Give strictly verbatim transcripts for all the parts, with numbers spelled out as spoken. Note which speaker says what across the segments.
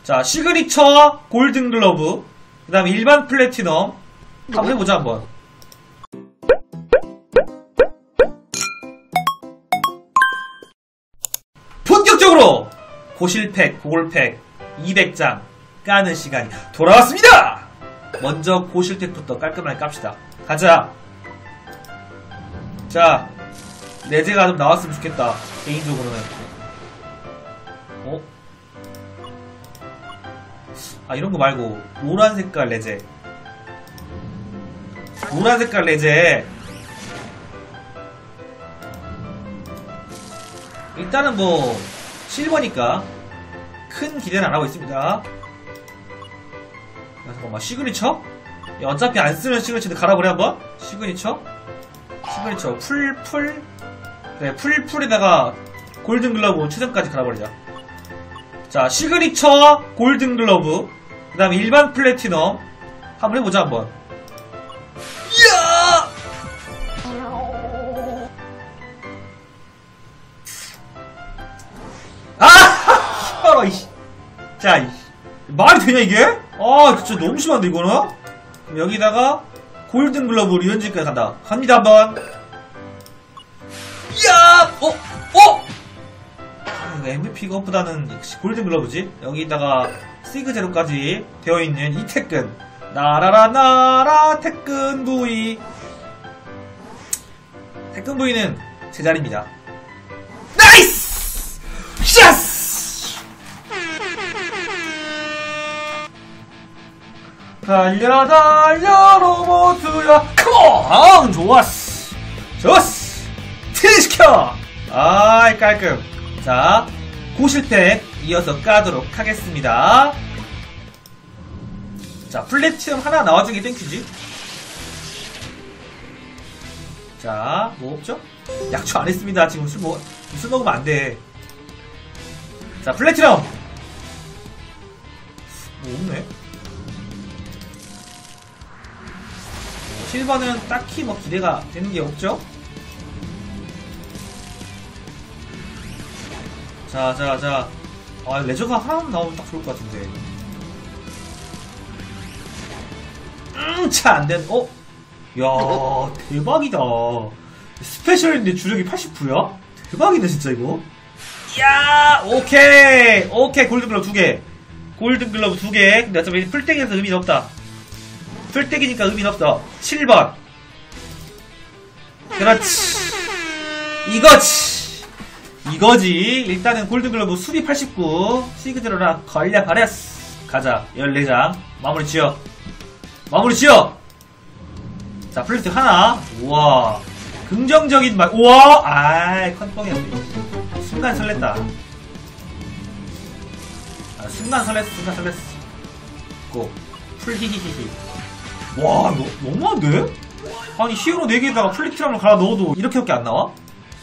Speaker 1: 자, 시그니처 골든글러브, 그 다음에 일반 플래티넘. 한번 해보자, 한번. 본격적으로! 고실팩, 고골팩, 이백 장 까는 시간이 돌아왔습니다! 먼저 고실팩부터 깔끔하게 깝시다. 가자! 자, 레제가 좀 나왔으면 좋겠다. 개인적으로는. 어? 아, 이런거 말고 노란 색깔 레제. 노란 색깔 레제. 일단은 뭐 실버니까 큰 기대는 안하고 있습니다. 야, 잠깐만, 시그니처? 야, 어차피 안쓰는 시그니처인데 갈아버려 한번? 시그니처? 시그니처 풀 풀? 그래, 풀 풀에다가 골든글러브 최선까지 갈아버리자. 자, 시그니처 골든글러브, 그 다음에 일반 플래티넘. 한번 해보자 한번. 이야! 아! 이씨. 자, 이씨. 말이 되냐 이게? 아, 진짜 너무 심한데 이거는? 그럼 여기다가 골든글러브 리언즈까지 간다. 갑니다 한번. 이야! 어? 어? 엠브이피가 보다는 역시 골든글러브지. 여기다가 시그제로까지 되어있는 이 태근. 나라라 나라 태근 부위. 태근 부위는 제자리입니다. 나이스! 샷스! 달려 달려 로봇이야. 컴온! 좋았어. 좋았어. 트리시켜. 아이, 깔끔. 자, 고실팩 이어서 까도록 하겠습니다. 자, 플래티넘 하나 나와주는 게 땡큐지. 자, 뭐 없죠? 약초 안 했습니다. 지금 술 먹, 술 먹으면 안 돼. 자, 플래티넘! 뭐 없네? 실버는 딱히 뭐 기대가 되는 게 없죠? 자, 자, 자. 아, 레저가 하나만 나오면 딱 좋을 것 같은데. 음, 차 안 된, 어? 야, 대박이다. 스페셜인데 주력이 팔십구야? 대박이네, 진짜, 이거. 야, 오케이. 오케이, 골든글러브 두 개. 골든글러브 두 개. 근데 어차피 풀떼기에서 의미는 없다. 풀떼기니까 의미는 없어. 칠 번. 그렇지. 이거지. 이거지. 일단은 골든글러브 수비 팔십구. 시그제로라 걸려버렸어. 가자. 열네 장. 마무리 지어. 마무리 지어! 자, 플래트 하나. 우와. 긍정적인 말. 우와! 아이, 컨뻥이었네. 순간 설렜다. 아, 순간 설렜어, 순간 설렜어. 고. 풀 히히히히. 와, 너, 너무한데? 아니, 히어로 네 개에다가 플래티넘을 갈아 넣어도 이렇게밖에 안 나와?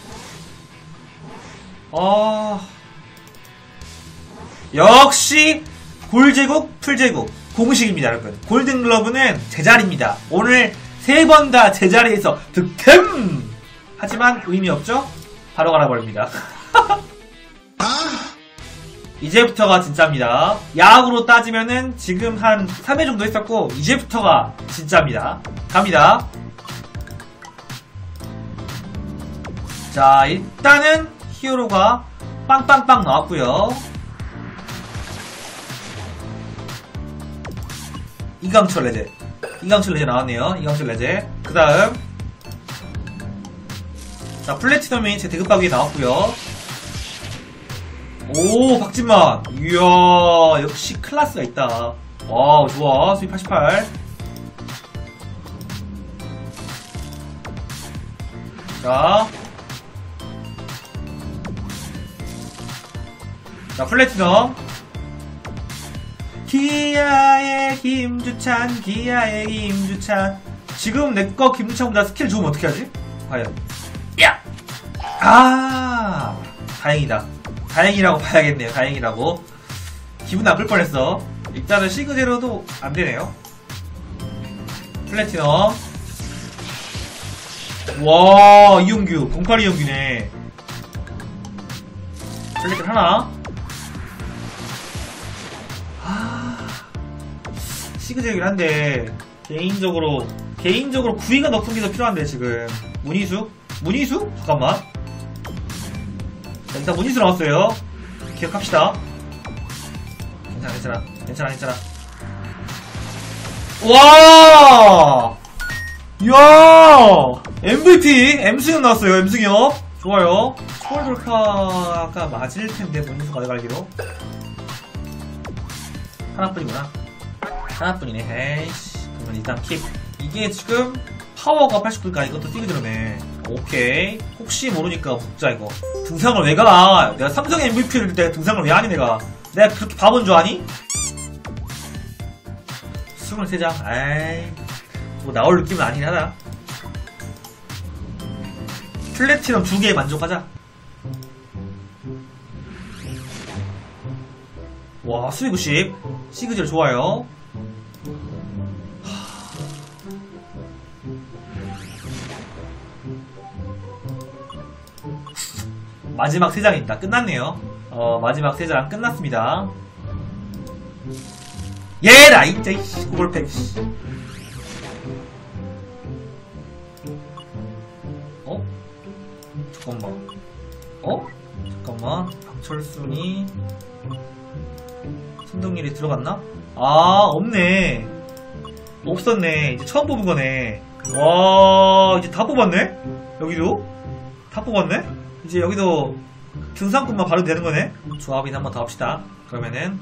Speaker 1: 아. 역시, 골제국, 풀제국. 공식입니다, 여러분. 골든글러브는 제자리입니다. 오늘 세 번 다 제자리에서 득템! 하지만 의미 없죠? 바로 갈아버립니다. 이제부터가 진짜입니다. 야구로 따지면은 지금 한 삼 회 정도 했었고, 이제부터가 진짜입니다. 갑니다. 자, 일단은 히어로가 빵빵빵 나왔고요. 이강철 레제. 이강철 레제 나왔네요. 이강철 레제. 그 다음. 자, 플래티넘이 제 대급박위에 나왔고요. 오, 박진만. 이야, 역시 클래스가 있다. 와우, 좋아. 수비 팔십팔. 자. 자, 플래티넘. 기아의 김주찬, 기아의 김주찬. 지금 내꺼 김주찬보다 스킬 좋으면 어떻게 하지? 과연. 야! 아! 다행이다. 다행이라고 봐야겠네요. 다행이라고. 기분 나쁠 뻔했어. 일단은 시그제로도 안 되네요. 플래티넘. 와, 이용규. 공팔 이용규네. 플래티넘 하나. 시그제이긴 한데 개인적으로 개인적으로 구위가 높은 게 더 필요한데 지금 문희수? 문희수? 잠깐만. 자, 일단 문희수 나왔어요. 기억합시다. 괜찮아 괜찮아 괜찮아 괜찮아. 와! 이야! 엠브이피 엠승현 나왔어요. 엠승현 좋아요. 초월 돌파가 맞을 텐데 문희수가 내가 알기로 하나뿐이구나. 하나뿐이네. 에이씨. 그러면 일단 킵. 이게 지금 파워가 팔십구니까 이것도 시그제로네. 오케이. 혹시 모르니까 묵자 이거. 등상을 왜 가? 내가 삼성 엠브이피를 내가 등상을 왜 하니 내가? 내가 그렇게 바본 줄 아니? 스물세 장. 아이. 뭐 나올 느낌은 아니긴 하다. 플래티넘 두 개에 만족하자. 와, 수비 구십. 시그제로 좋아요. 마지막 세 장입니다. 끝났네요. 어, 마지막 세 장 끝났습니다. 얘라, 이제, 이씨, 구글팩, 씨. 어? 잠깐만. 어? 잠깐만. 박철순이. 손동일이 들어갔나? 아, 없네. 없었네. 이제 처음 뽑은 거네. 와, 이제 다 뽑았네? 여기도? 다 뽑았네? 이제 여기도 등산꾼만 바로 되는 거네? 조합인 한번 더 합시다. 그러면은.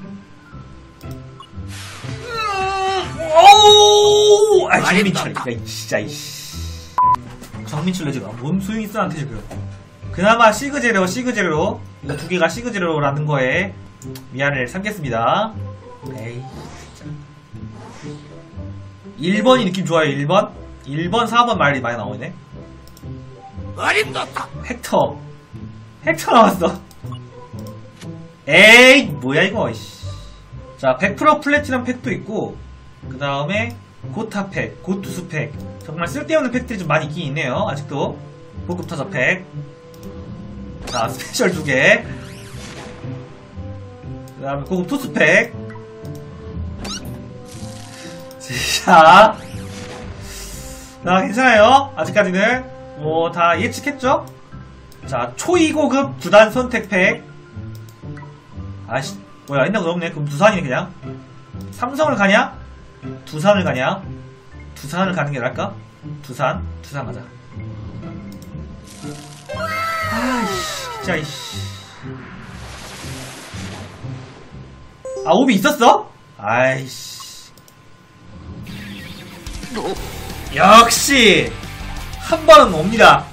Speaker 1: 오우! 아, 정민철. 야, 진짜, 이씨. 정민철 레지가 뭔 소용이 있어, 한테 지금. 그나마 시그제로, 시그제로. 이거 두 개가 시그제로라는 거에 미안을 삼겠습니다. 에이, 진짜. 일 번이 느낌 좋아요, 일 번? 일 번, 사 번 말이 많이 나오네. 헥터. 헥터 나왔어. 에이, 뭐야, 이거, 이씨. 자, 백 퍼센트 플래티넘 팩도 있고, 그 다음에, 고타 팩, 고투스 팩. 정말 쓸데없는 팩들이 좀 많이 있긴 있네요, 아직도. 고급 타자 팩. 자, 스페셜 두 개. 그 다음에 고급 토스 팩. 자. 자, 괜찮아요. 아직까지는. 뭐, 다 예측했죠? 자, 초이고급 구단 선택 팩. 아이씨, 뭐야, 옛날 거 없네. 그럼 두산이네, 그냥. 삼성을 가냐? 두산을 가냐? 두산을 가는 게 나을까? 두산? 두산 가자. 아이씨, 진짜, 이씨. 아, 오비 있었어? 아이씨. 역시! 한 번은 옵니다.